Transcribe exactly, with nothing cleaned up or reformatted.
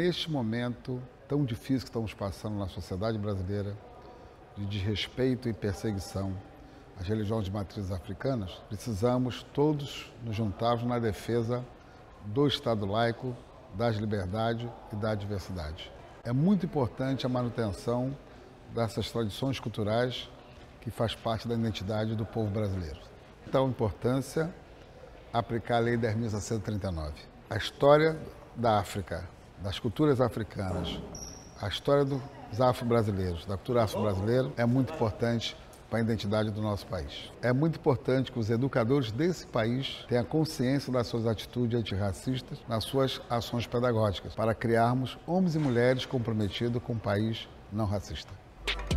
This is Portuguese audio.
neste momento tão difícil que estamos passando na sociedade brasileira, de desrespeito e perseguição às religiões de matrizes africanas, precisamos todos nos juntarmos na defesa do Estado laico, das liberdades e da diversidade. É muito importante a manutenção dessas tradições culturais que faz parte da identidade do povo brasileiro. Então, a importância aplicar a Lei dez mil seiscentos e trinta e nove. A história da África, das culturas africanas, a história dos afro-brasileiros, da cultura afro-brasileira, é muito importante para a identidade do nosso país. É muito importante que os educadores desse país tenham consciência das suas atitudes antirracistas nas suas ações pedagógicas, para criarmos homens e mulheres comprometidos com um país não racista.